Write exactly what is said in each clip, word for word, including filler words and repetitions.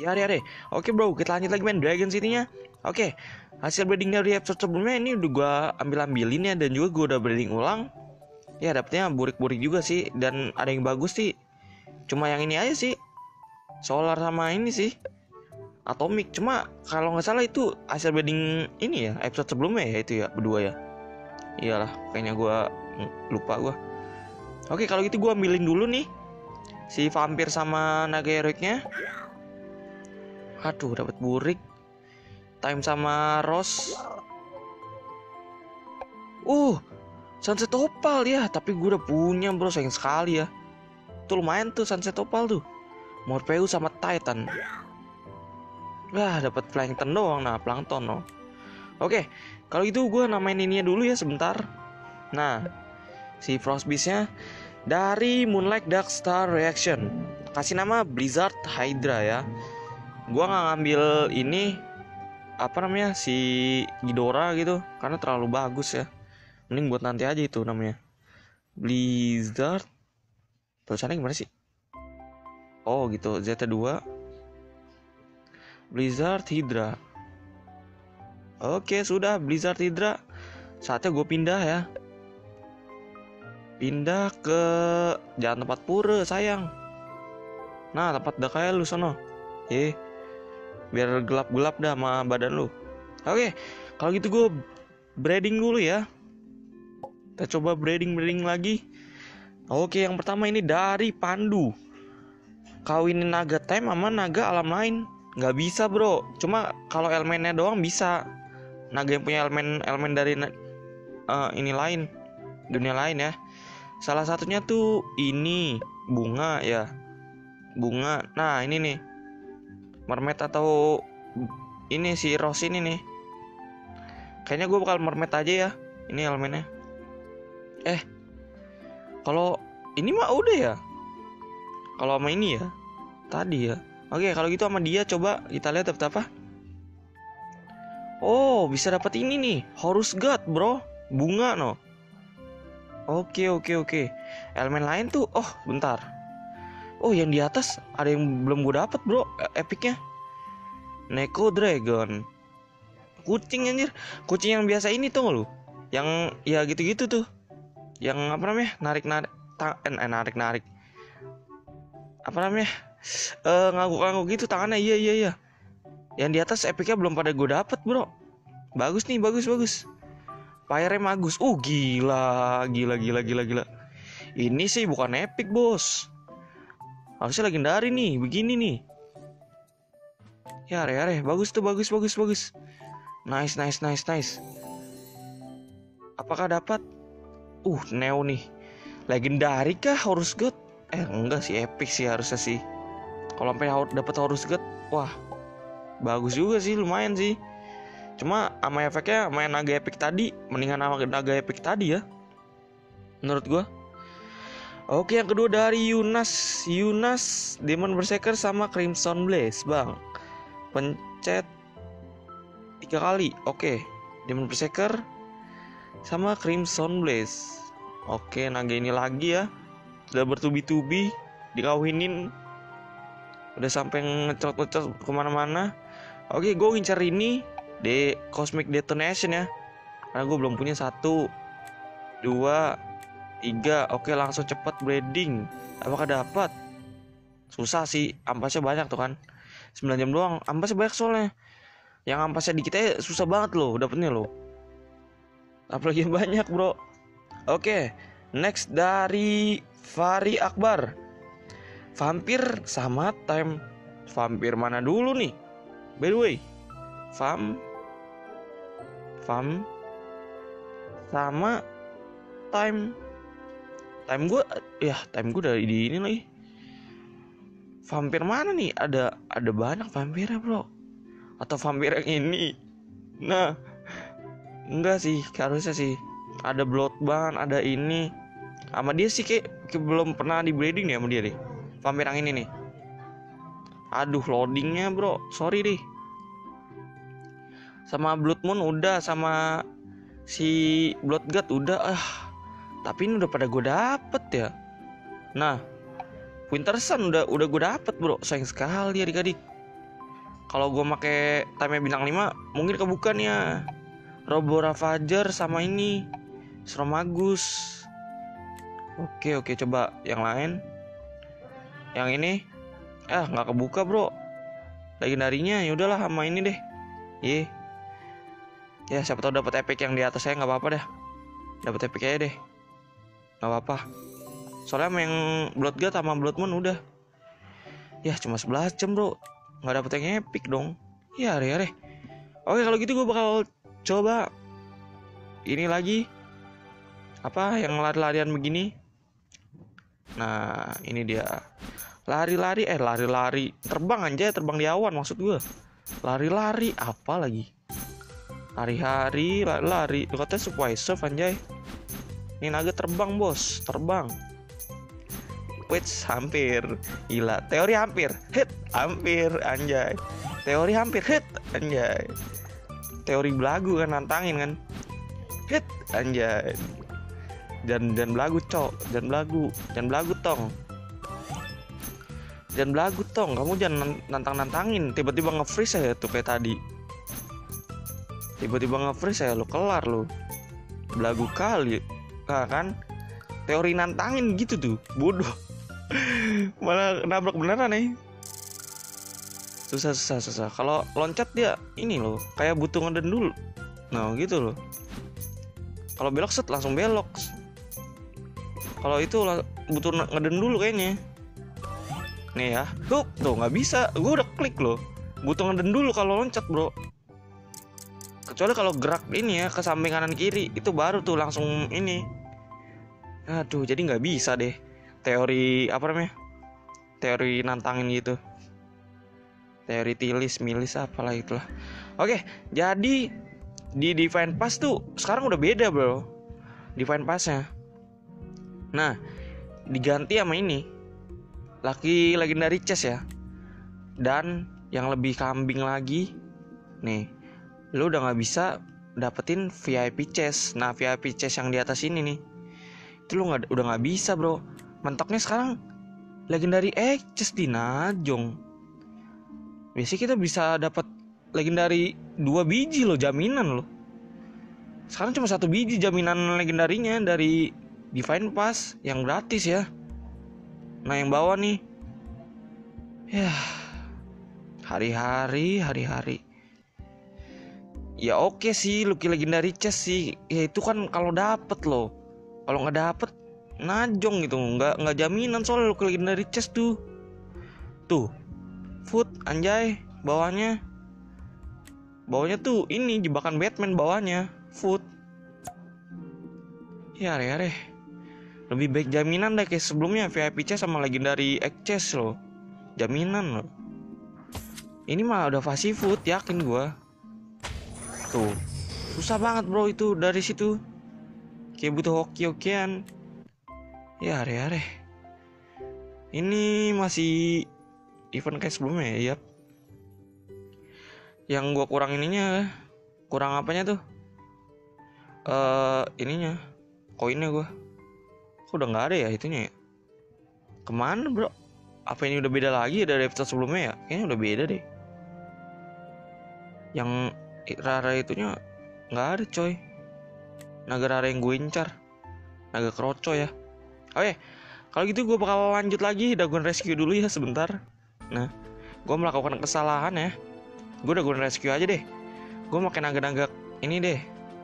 Yare yare. Oke bro, kita lanjut lagi main Dragon City-nya. Oke, hasil breeding dari episode sebelumnya ini udah gua ambil-ambilin ya, dan juga gua udah breeding ulang. Ya dapetnya burik-burik juga sih, dan ada yang bagus sih. Cuma yang ini aja sih, Solar sama ini sih, Atomic. Cuma kalau nggak salah itu hasil breeding ini ya, episode sebelumnya ya, itu ya berdua ya. Iyalah, kayaknya gua lupa gua. Oke, kalau gitu gua ambilin dulu nih si vampir sama naga heroiknya. Aduh, dapat burik. Time sama Rose. Uh, Sunset Opal ya, tapi gue udah punya bro, sayang sekali ya. Tuh lumayan tuh Sunset Opal tuh. Morpheus sama Titan. Wah, dapat Plankton doang. Nah, Plankton no. Oke, kalau itu gue namain ininya dulu ya sebentar. Nah, si Frostbeast-nya dari Moonlight Dark Star Reaction. Kasih nama Blizzard Hydra ya. Gua nggak ngambil ini apa namanya si Ghidorah gitu karena terlalu bagus ya. Mending buat nanti aja itu namanya Blizzard. Tulisannya gimana sih? Oh gitu, Z dua Blizzard Hydra. Oke sudah, Blizzard Hydra. Saatnya gue pindah ya. Pindah ke jangan tempat pura sayang. Nah tempat dah kayak lu sono. Eh biar gelap-gelap dah sama badan lu. Oke, kalau gitu gue breeding dulu ya. Kita coba breeding-breeding lagi. Oke, yang pertama ini dari Pandu. Kawinin naga time sama naga alam lain. Nggak bisa bro, cuma kalau elemennya doang bisa. Naga yang punya elemen elemen dari uh, ini lain, dunia lain ya. Salah satunya tuh ini bunga ya, bunga. Nah ini nih mermaid atau ini si Rose ini nih. Kayaknya gue bakal mermaid aja ya. Ini elemennya. Eh, kalau ini mah udah ya. Kalau sama ini ya, tadi ya. Oke, kalau gitu sama dia coba kita lihat dapat apa. Oh, bisa dapat ini nih, Horus God bro, bunga no. Oke oke oke. Elemen lain tuh, oh bentar. Oh yang di atas ada yang belum gue dapet bro, epicnya. Neko Dragon. Kucing anjir. Kucing yang biasa ini tuh lu. Yang ya gitu-gitu tuh. Yang apa namanya? Narik-narik ta- eh, narik-narik. Apa namanya? Eh ngangguk-ngangguk gitu tangannya. Iya iya iya. Yang di atas epicnya belum pada gue dapet bro. Bagus nih, bagus bagus. Fire-nya bagus. Uh gila, gila gila gila gila. Ini sih bukan epic bos. Harusnya legendary nih, begini nih. Ya, are, are, bagus tuh, bagus, bagus, bagus. Nice, nice, nice, nice. Apakah dapat? Uh, Neo nih. Legendary kah Horus God? Eh, enggak sih, epic sih harusnya sih. Kalau sampai dapat Horus God, wah, bagus juga sih, lumayan sih. Cuma sama efeknya main naga epic tadi, mendingan sama naga epic tadi ya. Menurut gua. Oke, yang kedua dari Yunas, Yunas Demon Berserker sama Crimson Blaze, bang. Pencet tiga kali. Oke, Demon Berserker sama Crimson Blaze. Oke, naga ini lagi ya. Sudah bertubi-tubi, dikawinin. Udah sampai ngecot-ngecot kemana-mana. Oke, gue ngincar ini di Cosmic Detonation ya. Karena gue belum punya satu, dua, tiga. Oke, langsung cepat breeding. Apakah dapat? Susah sih, ampasnya banyak tuh kan. sembilan jam doang, ampasnya banyak soalnya. Yang ampasnya dikit aja susah banget loh dapetnya loh. Apalagi banyak bro. Oke, next dari Fari Akbar. Vampir sama time. Vampir mana dulu nih? By the way, Vam Vam sama time. Time gue, ya time gue dari di ini lagi. Vampir mana nih? Ada ada banyak vampirnya bro. Atau vampir yang ini? Nah, enggak sih, harusnya sih. Ada Bloodbath, ada ini. Sama dia sih kayak, kayak belum pernah di breeding nih sama dia deh. Vampir yang ini nih. Aduh, loadingnya bro, sorry deh. Sama Blood Moon udah, sama si Blood God udah. Ah, tapi ini udah pada gue dapet ya. Nah, Winter Sun udah udah gue dapet bro, sayang sekali adik-adik. Kalau gue make time bintang lima mungkin kebuka nih ya. Robo Ravager sama ini Sromagus. Oke oke coba yang lain. Yang ini ah nggak kebuka bro. Legendarinya ya udahlah sama ini deh. Ye. Ya siapa tahu dapat epic yang di atas saya, nggak apa-apa dah. Dapat epic aja deh. Nggak apa-apa. Soalnya sama yang Bloodgod sama Blood Moon udah. Ya cuma sebelas jam bro. Nggak dapet yang epic dong. Ya re re. Oke kalau gitu gue bakal coba ini lagi. Apa yang lari-larian begini. Nah ini dia. Lari-lari eh lari-lari terbang aja, terbang di awan maksud gue. Lari-lari apa lagi? Hari-hari lari-lari. Lu katanya supaya surf anjay. Ini naga terbang bos, terbang. Wait, hampir. Gila, teori hampir. Hit, hampir anjay. Teori hampir hit anjay. Teori belagu kan nantangin kan. Hit anjay. Dan dan belagu cok, dan belagu, dan belagu tong. Dan belagu tong, kamu jangan nantang-nantangin. Tiba-tiba nge-freeze saya tuh kayak tadi. Tiba-tiba nge-freeze saya, lu kelar lu. Belagu kali. Nah kan, teori nantangin gitu tuh, bodoh. Malah nabrak beneran nih. Susah susah susah. Kalau loncat dia ini loh, kayak butuh ngeden dulu. Nah gitu loh. Kalau belok set langsung belok. Kalau itu butuh ngeden dulu kayaknya. Nih ya, hup, tuh nggak bisa. Gue udah klik loh. Butuh ngeden dulu kalau loncat bro. Kecuali kalau gerak ini ya ke samping kanan kiri itu baru tuh langsung ini. Aduh, jadi nggak bisa deh. Teori apa namanya? Teori nantangin gitu. Teori tilis, milis apalah itulah. Oke, jadi di Divine Pass tuh sekarang udah beda bro. Divine Pass-nya. Nah, diganti sama ini. Lucky Legendary Chest ya. Dan yang lebih kambing lagi nih, lu udah nggak bisa dapetin V I P chest. Nah V I P chest yang di atas ini nih, itu lu nggak, udah nggak bisa bro. Mentoknya sekarang Legendary Egg chest di Najong. Biasanya kita bisa dapat Legendary dua biji loh, jaminan loh. Sekarang cuma satu biji jaminan legendarinya dari Divine Pass yang gratis ya. Nah yang bawah nih, ya hari-hari hari-hari. Ya oke sih, Lucky Legendary Chest sih. Ya itu kan kalau dapet loh. Kalau nggak dapet, najong gitu. Nggak nggak jaminan soal Lucky Legendary Chest tuh. Tuh, food anjay bawahnya. Bawahnya tuh ini jebakan Batman bawahnya, food. Ya re re. Lebih baik jaminan deh kayak sebelumnya V I P chest sama Legendary Egg chest loh. Jaminan loh. Ini mah udah fast food, yakin gua. Tuh, susah banget bro itu dari situ. Kayak butuh hoki-hokian. Ya are-are. Ini masih event kayak sebelumnya ya. Yap. Yang gua kurang ininya, kurang apanya tuh? Eh, uh, ininya, koinnya gua. Kok udah nggak ada ya itunya ya? Kemana bro? Apa ini udah beda lagi dari episode sebelumnya ya? Kayaknya udah beda deh. Yang rara itunya nggak ada coy. Naga rara yang gue incar, naga kroco ya. Oke, kalau gitu gue bakal lanjut lagi Dagon Rescue dulu ya sebentar. Nah, gue melakukan kesalahan ya. Gue Dagon Rescue aja deh. Gue makin naga-naga ini deh.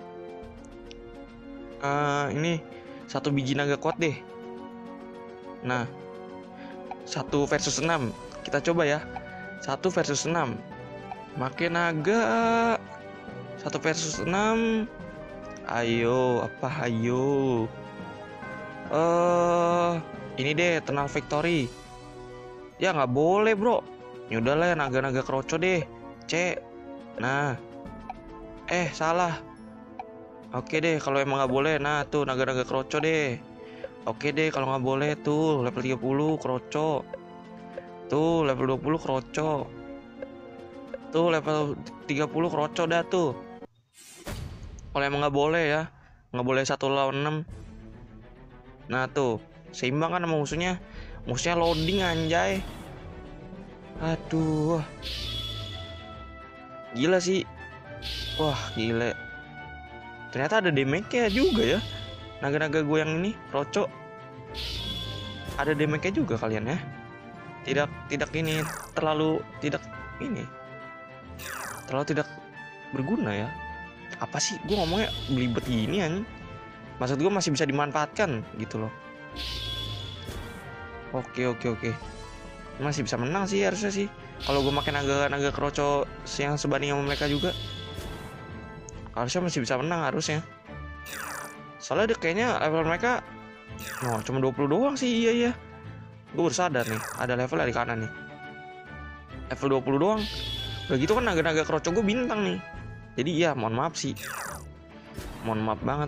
Uh, ini satu biji naga kuat deh. Nah, satu versus enam. Kita coba ya. Satu versus enam. Makin naga. Satu versus enam. Ayo, apa ayo? Eh, uh, ini deh Eternal Victory. Ya nggak boleh bro. Yaudah lah naga-naga kroco deh. C. Nah. Eh salah. Oke deh kalau emang nggak boleh. Nah tuh naga-naga kroco deh. Oke deh kalau nggak boleh tuh level tiga puluh kroco. Tuh level dua puluh kroco. Tuh level tiga puluh kroco dah tuh. Kalau emang nggak boleh ya, nggak boleh satu lawan enam. Nah tuh seimbang kan sama musuhnya. Musuhnya loading anjay. Aduh. Gila sih. Wah gile. Ternyata ada damage-nya juga ya. Naga-naga gue yang ini Kroco. Ada damage-nya juga kalian ya. Tidak tidak ini terlalu tidak ini. Terlalu tidak berguna ya. Apa sih gue ngomongnya belibet gini kan. Maksud gue masih bisa dimanfaatkan gitu loh. Oke oke oke. Masih bisa menang sih harusnya sih. Kalau gue makin naga-naga Kroco yang sebanding sama mereka juga, harusnya masih bisa menang harusnya. Soalnya dia kayaknya level mereka oh, cuma dua puluh doang sih. Iya iya. Gue baru sadar nih, ada level di kanan nih. Level dua puluh doang. Udah gitu kan naga-naga Kroco gue bintang nih. Jadi ya mohon maaf sih. Mohon maaf banget.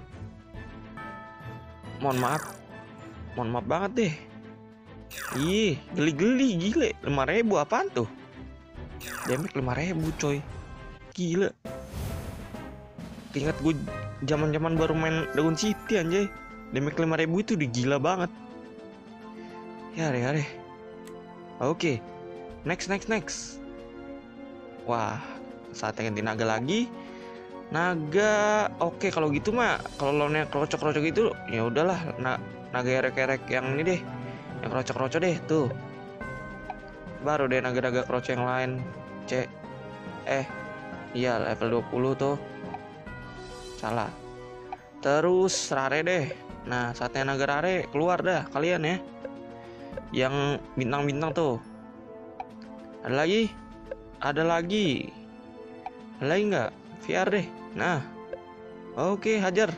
Mohon maaf. Mohon maaf banget deh. Ih, geli-geli gile. lima ribu apaan tuh? Damage lima ribu coy. Gila. Ingat gue zaman-zaman baru main Dragon City anjay. Damage lima ribu itu udah gila banget. Ya deh, ya deh. Oke. Next next next. Wah, saatnya ganti naga lagi. Naga, oke kalau gitu mah, kalau lawannya Kroco-Kroco gitu, ya udahlah. Na naga erek-erek yang ini deh, yang Kroco-Kroco deh tuh. Baru deh naga-naga Kroco yang lain. C, eh, iya level dua puluh tuh. Salah. Terus Rare deh. Nah saatnya naga Rare keluar dah kalian ya. Yang bintang-bintang tuh. Ada lagi? Ada lagi? Ada lagi nggak? V R deh. Nah, oke, hajar.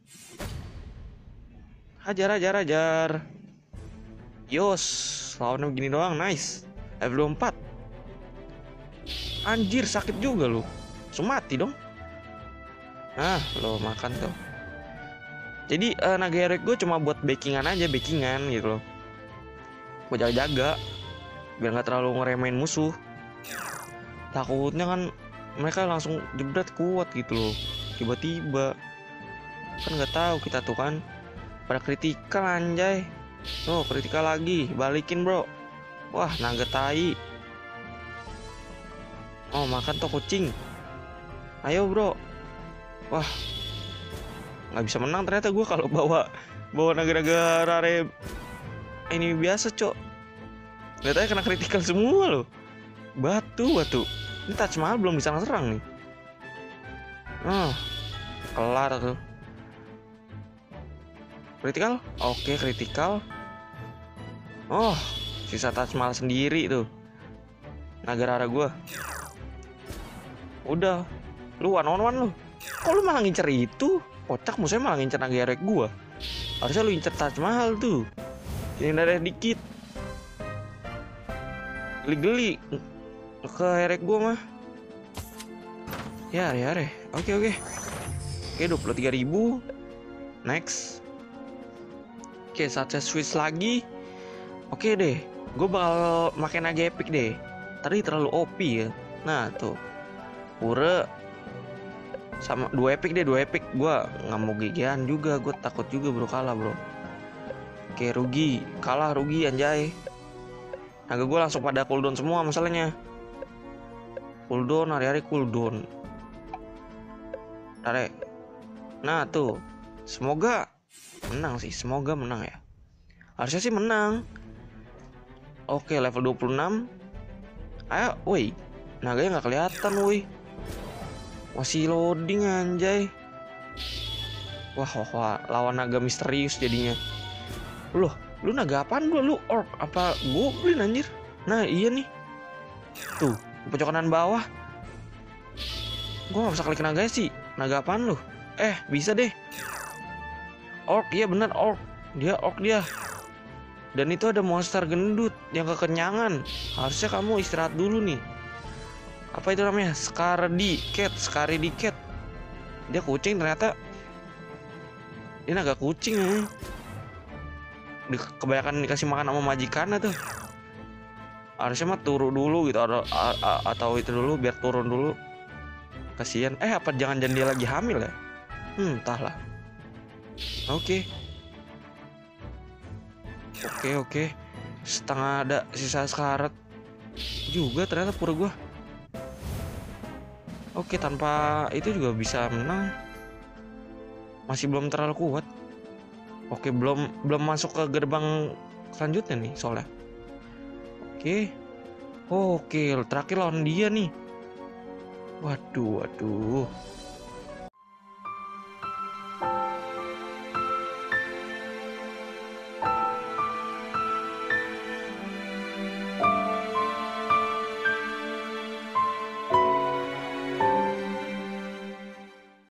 Hajar, hajar, hajar. Yos, lawannya begini doang, nice. Level dua puluh empat. Anjir, sakit juga lu. Langsung mati dong. Nah, lo makan tuh. Jadi uh, naga erek gue cuma buat backingan aja, backingan gitu loh. Gue jaga-jaga biar nggak terlalu ngeremehin musuh. Takutnya kan mereka langsung jebret kuat gitu loh. Tiba-tiba kan nggak tahu kita tuh kan pada kritikal anjay. Oh kritikal lagi, balikin bro. Wah naga tai. Oh makan tuh kucing. Ayo bro. Wah nggak bisa menang ternyata gue kalau bawa bawa naga-naga Rare ini biasa cok. Nggak tahu kena kritikal semua loh. Batu batu. Ini Taj Mahal belum bisa serang nih. Oh, kelar tuh. Kritikal? Oke, kritikal. Oh, sisa Taj Mahal sendiri tuh. Naga Rara gua. Udah, lu one on one lu. Kok lu malah ngincer itu? Kocak musuhnya malah ngincer naga erek gua. Harusnya lu ngincer Taj Mahal tuh. Ini ada dikit. Geli-geli. Ke erek gua mah. Ya, ya, ya. Oke, oke. Oke, dua puluh tiga ribu. Next. Oke, saatnya switch lagi. Oke deh. Gue bakal makin naga epic deh. Tadi terlalu O P ya. Nah, tuh. Pura sama dua epic deh, dua epic. Gua nggak mau gigian juga, gue takut juga bro kalah, bro. Oke, rugi. Kalah rugi anjay. Naga gue langsung pada cooldown semua masalahnya. Cooldown, hari-hari cooldown. Tarik. Nah tuh. Semoga menang sih. Semoga menang ya. Harusnya sih menang. Oke level dua puluh enam. Ayo woi. Naganya gak kelihatan woi. Masih loading anjay. Wah, wah, wah. Lawan naga misterius jadinya. Loh. Lu naga apaan lu? Lu orc apa goblin anjir? Nah iya nih. Tuh. Pojok kanan bawah. Gue gak bisa klik naganya sih. Naga apaan lu? Eh bisa deh. Orc, iya bener orc. Dia orc dia. Dan itu ada monster gendut yang kekenyangan. Harusnya kamu istirahat dulu nih. Apa itu namanya? Scaredy Cat. Scaredy Cat. Dia kucing ternyata. Dia naga kucing ya. Di, kebanyakan dikasih makan sama majikannya tuh. Harusnya mah turun dulu gitu atau, atau itu dulu biar turun dulu. Kasian. Eh apa jangan-jangan dia lagi hamil ya? Hmm, entahlah. Oke. Oke, oke. Setengah ada sisa sekarat juga ternyata pura gua. Oke, tanpa itu juga bisa menang. Masih belum terlalu kuat. Oke, belum belum masuk ke gerbang selanjutnya nih soalnya. Oke. Oke, terakhir lawan dia nih. Waduh, waduh.